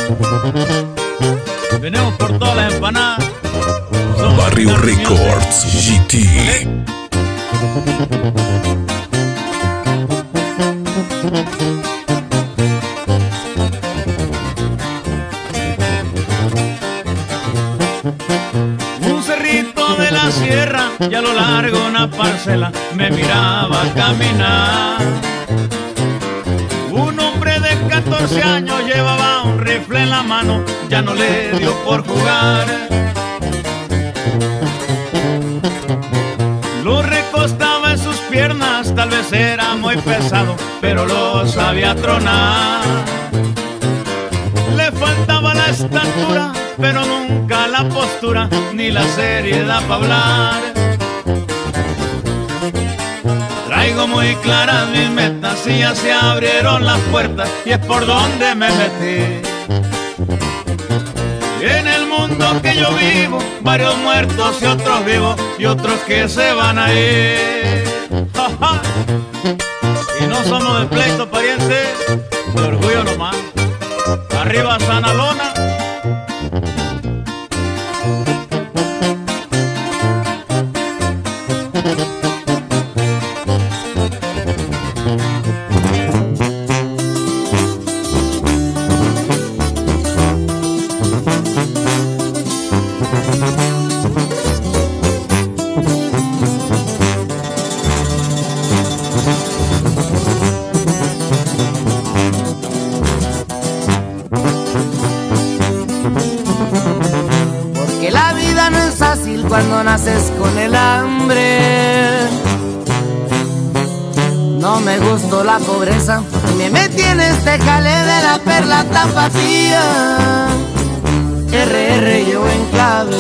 Venimos por todas las empanadas. Barrio Records GT. Un cerrito de la sierra y a lo largo una parcela me miraba caminar. Un hombre de 14 años llevaba un rifle en la mano, ya no le dio por jugar. Lo recostaba en sus piernas, tal vez era muy pesado, pero lo sabía tronar. Le faltaba la estatura, pero nunca la postura, ni la seriedad para hablar. Traigo muy claras mis metas y ya se abrieron las puertas y es por donde me metí. En el mundo que yo vivo, varios muertos y otros vivos y otros que se van a ir. Ja, ja. Y no somos de pleito, pariente, de orgullo nomás. Arriba Sanalona. Cuando naces con el hambre, no me gustó la pobreza, me metí en este jale de la perla tapatía. RR yo en clave.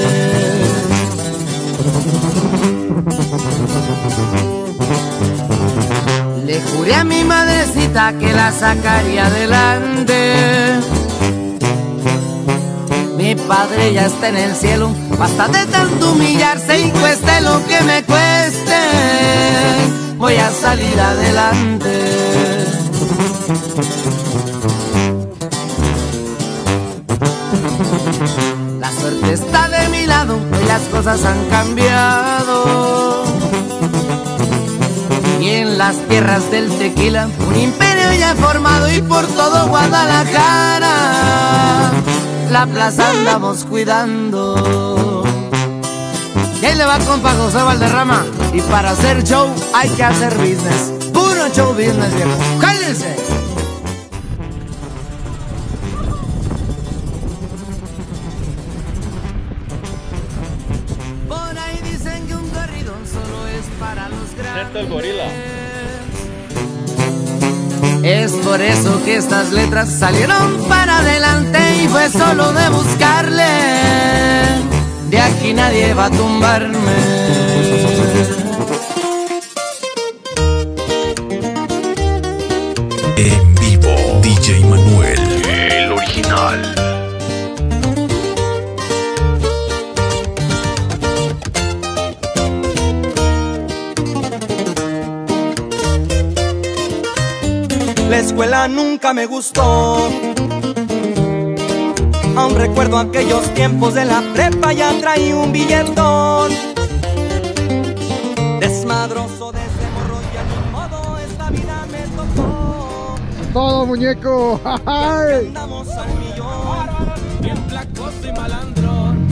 Le juré a mi madrecita que la sacaría adelante. Mi padre ya está en el cielo, basta de tanto humillarse y cueste lo que me cueste, voy a salir adelante. La suerte está de mi lado, hoy las cosas han cambiado. Y en las tierras del tequila, un imperio ya formado y por todo Guadalajara la plaza andamos cuidando. Y ahí le va compa José Valderrama. Y para hacer show hay que hacer business. Puro show business, viejo. ¡Cállense! Por ahí dicen que un corrido solo es para los grandes. El gorila. Es por eso que estas letras salieron para adelante y fue solo de buscarle. De aquí nadie va a tumbarme. En vivo, DJ Manuel, el original. La escuela nunca me gustó. Aún recuerdo aquellos tiempos de la prepa, ya traí un billetón. Desmadroso desde morro y a mi modo esta vida me tocó. Todo muñeco. Andamos al millón, bien placoso y malandrón.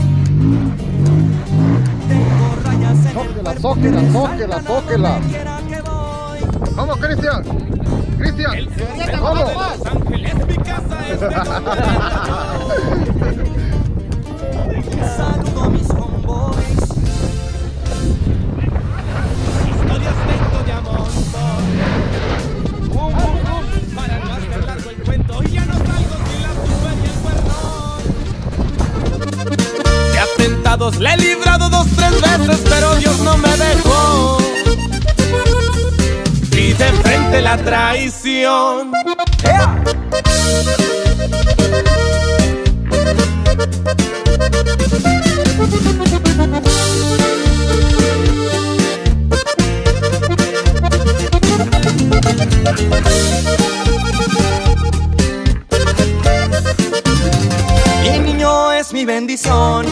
Tengo rayas en el cuerpo. Sóquela. Vamos, Cristian. Vamos. Los Ángeles, mi casa es saludo a mis homeboys. Historias tengo de amor. Para no hacer largo el cuento, y ya no salgo sin la tuba y el cuerno. De atentados le he librado 2, 3 veces, pero Dios no me dejó. Y de frente la traición. mi bendición.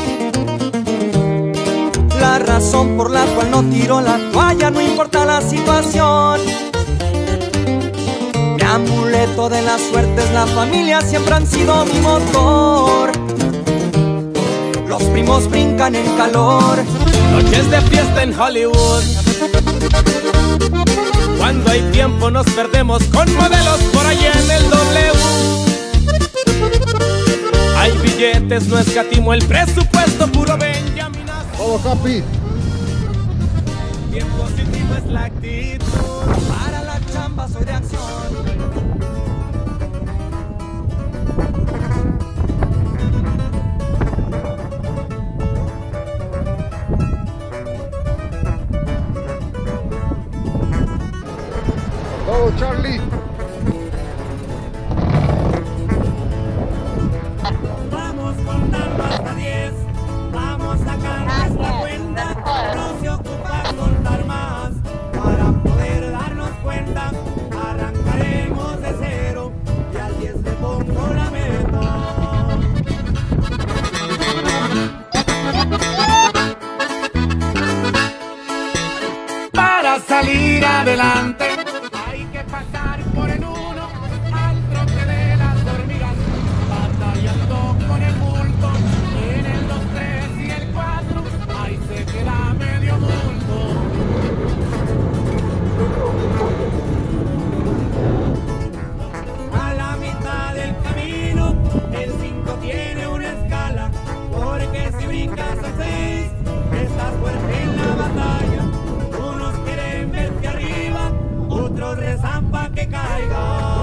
La razón por la cual no tiro la toalla, no importa la situación. Mi amuleto de la suerte es la familia, siempre han sido mi motor. Los primos brincan en calor. Noches de fiesta en Hollywood. Cuando hay tiempo nos perdemos con modelos por allá en el W. Hay billetes, no escatimo el presupuesto, puro Benjamin. Vamos, Capi. Bien positivo es la actitud. Para la chamba soy de acción. Vamos, Charlie. Vamos contando hasta 10. Vamos sacando esta cuenta. No se ocupa contar más. Para poder darnos cuenta, arrancaremos de cero. Y al 10 le pongo la meta. Para salir adelante hay que pasar por el 1 al trote de las hormigas, batallando con el bulto. En el 2, 3 y el 4 ahí se queda medio bulto. A la mitad del camino el 5 tiene una escala, porque si brincas a 6 estás fuerte en la batalla. Unos quieren verte arriba, otros rezan pa' que caiga.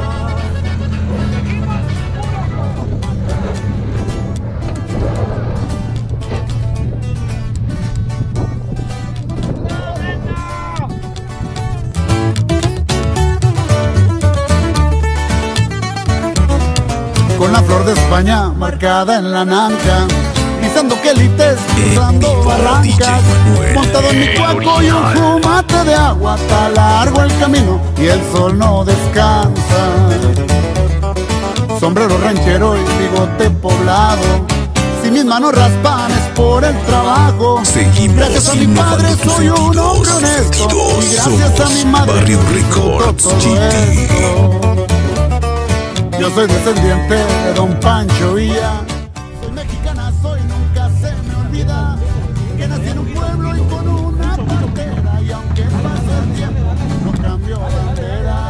Con la flor de España marcada en la nanca, pisando quelites, cruzando barrancas, montado en mi cuaco y un fumate de agua. Está largo el camino y el sol no descansa. Sombrero ranchero y bigote poblado, si mis manos raspan es por el trabajo. Seguimos gracias a mi padre soy un hombre honesto, y gracias a mi madre Barrio Records todo GT. esto. Yo soy descendiente de Don Pancho Villa. Soy mexicana, soy, nunca se me olvida que nací en un pueblo y con una pantera. Y aunque pase el tiempo, no cambio bandera.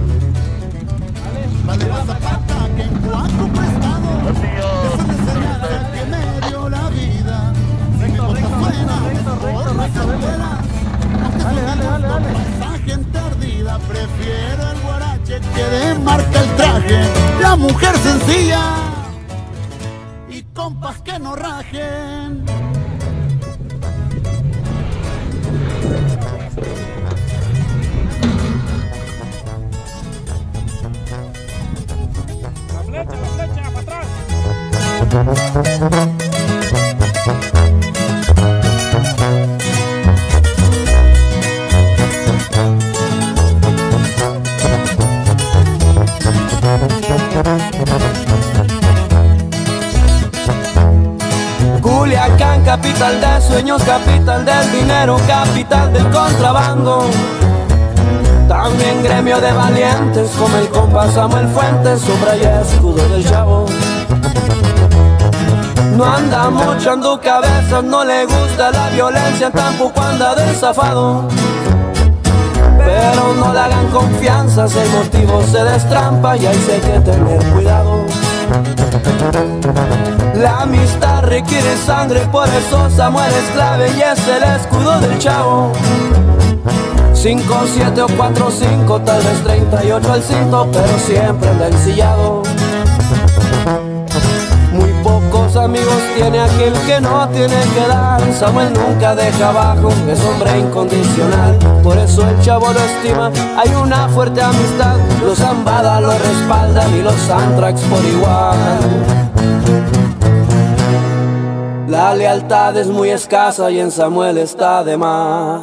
Vale más zapata que en cuatro prestados. Esa me señala que me dio la vida. Si mi bota suena por las abuelas, aunque paisaje entardida, prefiero el guarache que demarca el traje. La mujer sencilla y compas que no rajen. La flecha, para atrás. Culiacán, capital de sueños, capital del dinero, capital del contrabando. También gremio de valientes, como el compa Samuel Fuentes, sombra y escudo del chavo. No anda mochando cabezas, no le gusta la violencia, tampoco anda desafado. Pero no le hagan confianza, si el motivo se destrampa y ahí sí hay que tener cuidado. La amistad requiere sangre, por eso Samuel es clave y es el escudo del chavo. 5, 7 o 4, 5, tal vez 38 al cinto, pero siempre anda ensillado. Muy pocos amigos tiene aquel que no tiene que dar. Samuel nunca deja abajo, es hombre incondicional, por eso el chavo lo estima. Hay una fuerte amistad, los Zambada lo respaldan y los Antrax por igual. La lealtad es muy escasa y en Samuel está de más.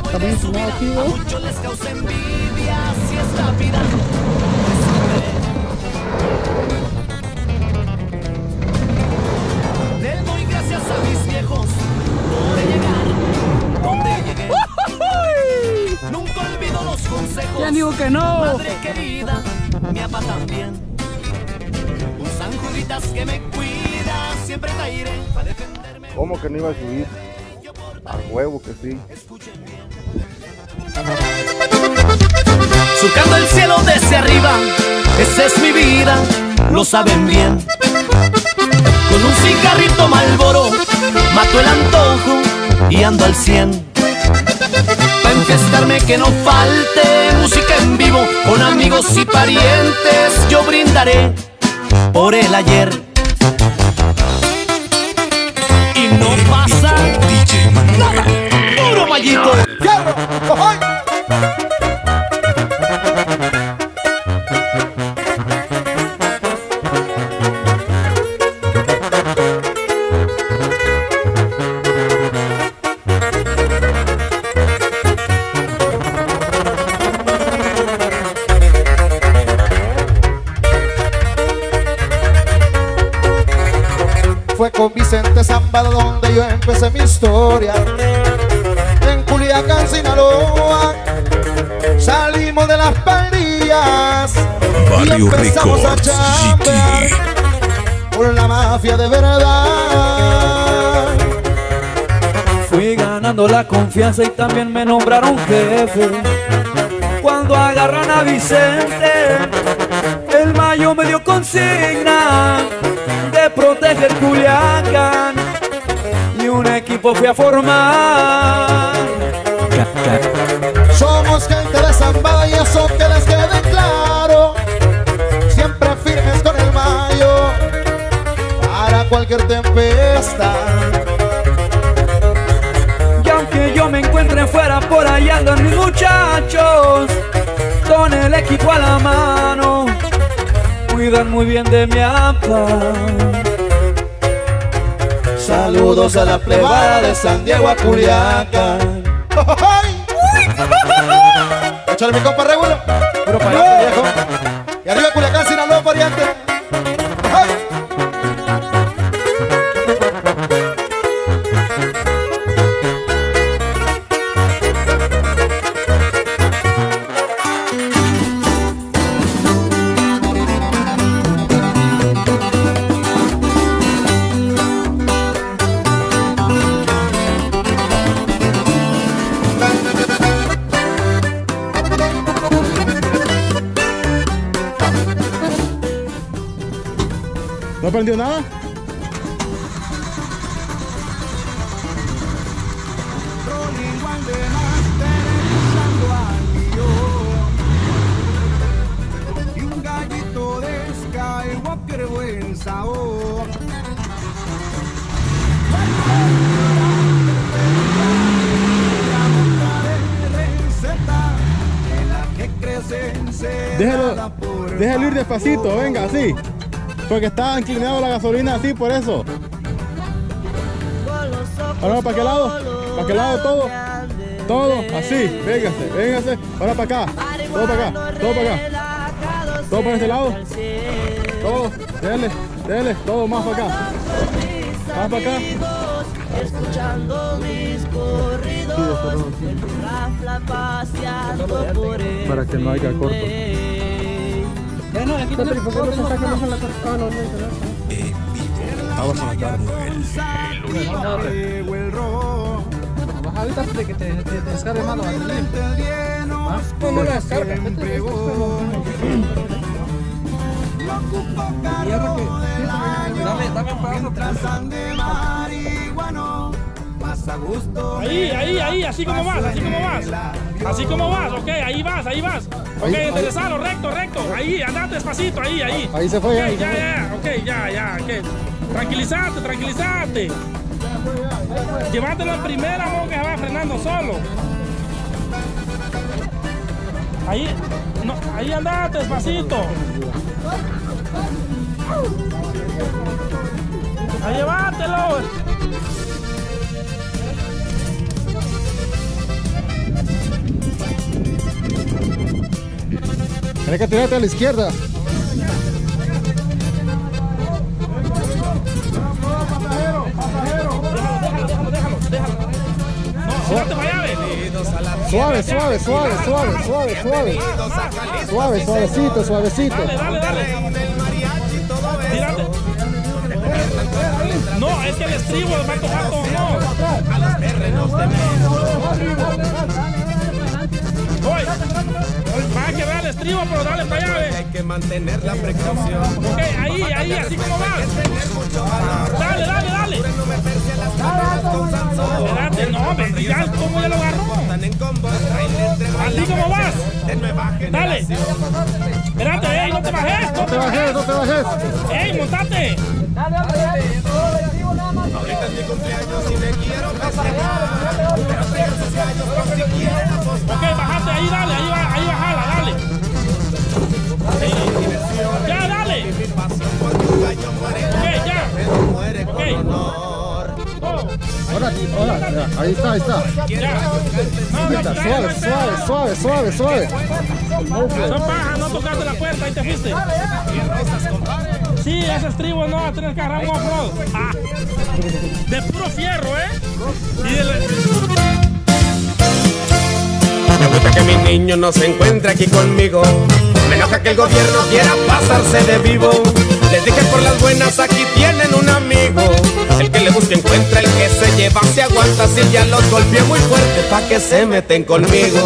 También no aquí, A muchos les causa envidia si esta vida le doy gracias a mis viejos por llegar donde llegué. Nunca olvido los consejos. Ya digo que no. Madre querida, mi papá también. Un San Juditas que me cuida, siempre caeré para defenderme. ¿Cómo que no iba a subir? A huevo que sí. Surcando el cielo desde arriba, esa es mi vida, lo saben bien. Con un cigarrito Marlboro, mato el antojo y ando al 100. Pa' enfiestarme que no falte música en vivo, con amigos y parientes yo brindaré por el ayer. Y no pasa DJ nada, puro mallito. Fue con Vicente Zambada donde yo empecé mi historia. En Culiacán, Sinaloa, salimos de las pandillas y Barrio empezamos a Records, chambear GT. por la mafia de verdad. Fui ganando la confianza y también me nombraron jefe. Cuando agarran a Vicente, el Mayo me dio consigna de proteger Culiacán y un equipo fui a formar. Somos gente de Zambada y eso que les quede claro. Siempre firmes con el Mayo para cualquier tempestad. Y aunque yo me encuentre fuera, por ahí andan mis muchachos con el equipo a la mano, cuidan muy bien de mi apa. Saludos a la plebada de San Diego a Culiacán. Échale mi compa Regulo. Puro para allá, viejo. Y arriba Culiacán, Sinaloa, pariente. ¡Ay! ¿No aprendió nada? Y un gallito de Skywalker buen sabor. Déjalo ir despacito, venga, así. Porque está inclinado la gasolina así, por eso. Ahora para qué lado, todo. Todo, así, véngase, véngase. Ahora para acá, todo para acá, todo para acá. Todo para este lado. Todo, dele, todo más para acá. Más para acá. Escuchando mis corridos, el rafla paseando por el Para que no haya corto. Bueno, aquí no Vamos a matar Ahorita de que te descargue más la batería. ¿Cómo la descarga? Dame un paso. Ahí, así como vas. Así como vas, ok, ahí vas. Ok, enderezalo, recto. Ahí, andate despacito, ahí. Ahí se fue, Ok, ya, ok. Tranquilízate. Llévatelo en primera, amor, que se va frenando solo. Ahí andate despacito. Ahí llévatelo. Tienes que tirarte a la izquierda. Suave, suave, suave, suave, suave, suave. Suave, suavecito, suavecito. Dale. Tírate. No, es que el estribo va a tocar todo, no. Voy. Para que vea el estribo, pero dale para allá, Hay que mantener la precaución. Ok, ahí, así como vas. Dale. Espérate, no, ya, ¿cómo ya lo agarró? Así como vas. Dale. Espérate, no te bajes. No te bajes. Ey, montate. Ahorita es mi cumpleaños y me quiero festejar. Pero tengo sus gallos por si quieren apostar. Ok, bajate, ahí dale, ahí bajala, dale. Ya, dale. Ok, ya. Ok. Ahora, ahí está. Ya. Suave. Son pajas, no tocaste la puerta, ahí te fuiste. Sí, ese estribo no, tienes que agarrar un off-road. De puro fierro, Y Me gusta que mi niño no se encuentre aquí conmigo. Me enoja que el gobierno quiera pasarse de vivo. Les dije por las buenas, aquí tienen un amigo. El que le busque encuentra, el que se lleva se aguanta. Si ya los golpeé muy fuerte pa' que se meten conmigo.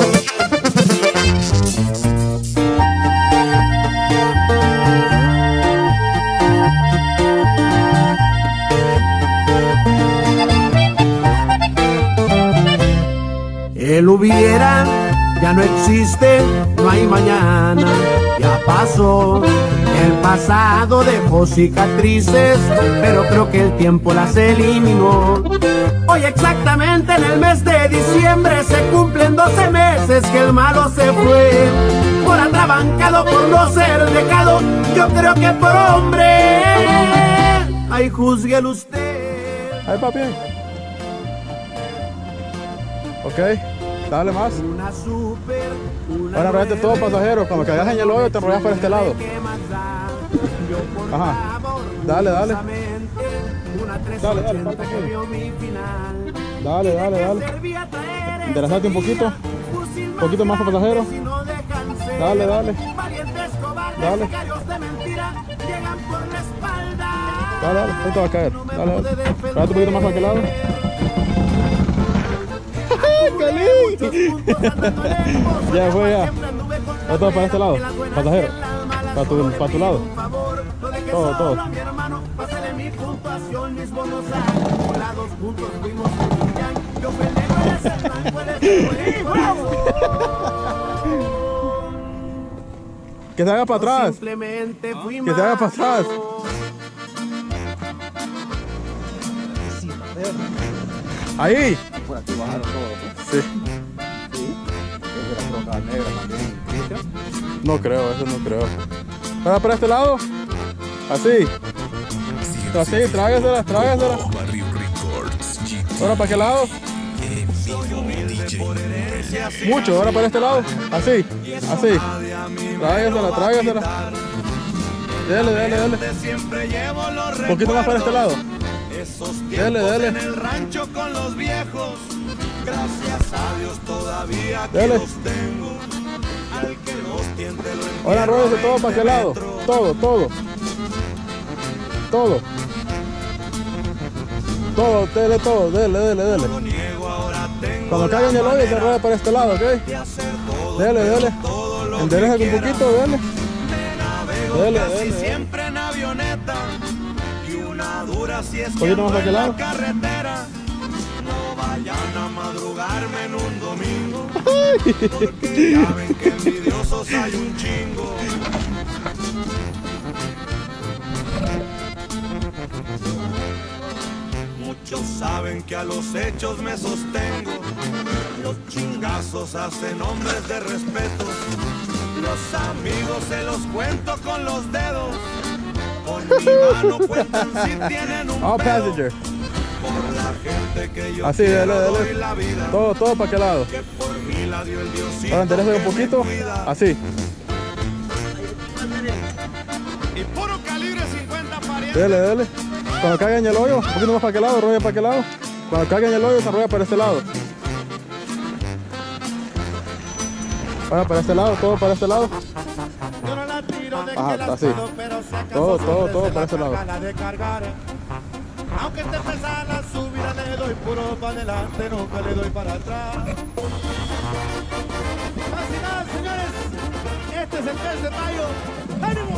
El hubiera ya no existe, no hay mañana, ya pasó. El pasado dejó cicatrices, pero creo que el tiempo las eliminó. Hoy exactamente en el mes de diciembre se cumplen 12 meses que el malo se fue. Por atrabancado, por no ser dejado, yo creo que por hombre. Ay, júzguelo usted. Ahí, papi. Ok, dale más. Ahora enrollate todo, pasajero. Cuando caigas en el hoyo te enrollas por este lado. Ajá. Dale. Dale, falta aquí. Dale. Enderezate un poquito. Un poquito más, pasajero. Dale. Dale, ahí te va a caer. Dale. Espérate un poquito más para aquel lado. Ya fue, ya. Ya todo para este lado, pasajero. Para tu lado. Todo. Que se haga para atrás. Que se haga para atrás. Ahí. Por aquí bajaron todo, pues. Sí. Sí. Es de la troca negra también. No creo, eso no creo. Para este lado. Así. Así, trágasela. Barrio Records, Ahora para qué lado. Mucho, ahora para este lado. Así. Trágasela. Dale. Un poquito más para este lado. Dale. En el rancho con los viejos, gracias a Dios todavía aquí Dale. los tengo. Al que los tiente lo entiendo. Ahora enróllese todo para aquel lado. Todo. Dele todo, dele. Cuando caiga en el hoyo se enrolla para este lado, ¿ok? Dele. Endereza un poquito, dele. Siempre en avioneta y una dura si es Un poquito más para aquel lado. carretera. No vayan a madrugarme en un domingo, porque ya ven que envidiosos hay un chingo. Muchos saben que a los hechos me sostengo. Los chingazos hacen hombres de respeto. Los amigos se los cuento con los dedos. Con mi mano cuentan si tienen un pedo. Passenger. Por la gente que yo Así, quiero dale. doy la vida. Todo para aquel lado. Que por mí la dio el Diosito. Ahora endereza un que me poquito. cuida. Así. Dele, dele. Cuando caiga en el hoyo, un poquito más para aquel lado, rolla para aquel lado. Cuando caiga en el hoyo, se enrolla para este lado. Vaya para este lado, todo para este lado. Ajá, así. Todo para este lado. Aunque esté pesada la subida, le doy puro para adelante, nunca le doy para atrás. Casi nada, señores. Este es el 3 de mayo. ¡Ánimo!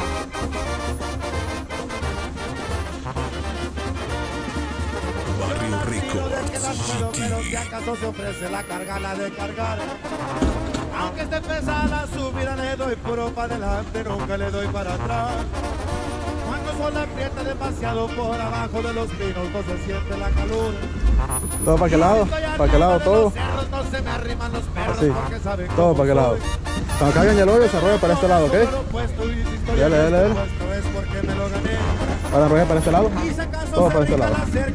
Barrio Rico. Pero si acaso se ofrece la carga, la de cargar. Aunque esté pesada la subida, le doy puro para adelante, nunca le doy para atrás. Cuando el sol aprieta demasiado por abajo de los pinos, no se siente la calor. Todo para aquel lado, todo. No se me arriman los perros Así, porque saben todo para aquel lado. Cuando caiga en el hoyo, se enrolla para este lado, ¿ok? Dale, dale, dale. Ahora enrolla para este lado. Todo para este lado.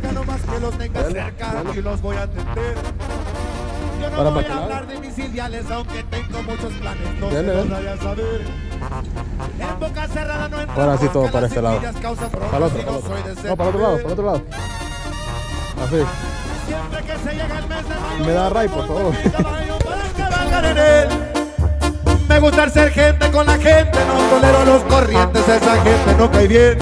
Yo no voy a hablar de mis ideales, aunque tengo muchos planes, no se los vaya a saber. En boca cerrada no entra. Ahora sí, todo para este lado. Para el otro, no soy de no, para el otro lado, para el otro lado. Así. Siempre que se llega el mes de mayo, Me da ray, por favor. Me gusta ser gente con la gente, no tolero los corrientes, esa gente no cae bien.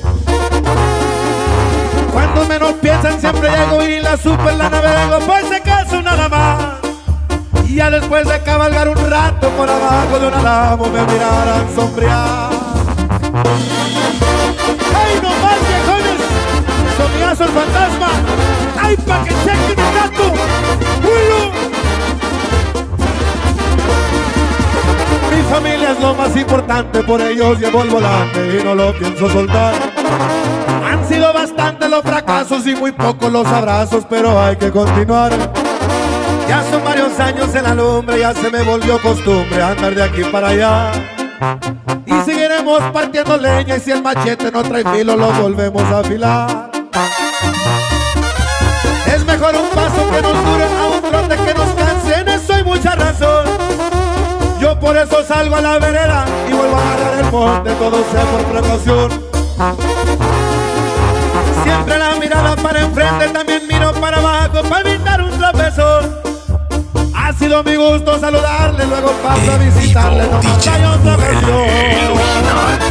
Cuando menos piensan siempre llego y la super la navego, pues se caso nada más. Y ya después de cabalgar un rato por abajo de un alamo me mirarán sombrear. ¡Ay, no más viejones! ¡Somiazo el fantasma! ¡Ay, pa' que chequen el gato! ¡Huilo! Mi familia es lo más importante, por ellos llevo el volante y no lo pienso soltar. Han sido bastantes los fracasos y muy pocos los abrazos, pero hay que continuar. Ya son varios años en la lumbre, ya se me volvió costumbre andar de aquí para allá. Y seguiremos partiendo leña y si el machete no trae filo lo volvemos a afilar. Es mejor un paso que nos dure a un trote que nos canse, en eso hay mucha razón. Yo por eso salgo a la vereda y vuelvo a agarrar el monte, todo sea por precaución. Siempre la mirada para enfrente, también miro para abajo para evitar un tropezón. Ha sido mi gusto saludarle, luego paso a visitarle, no hay otra versión.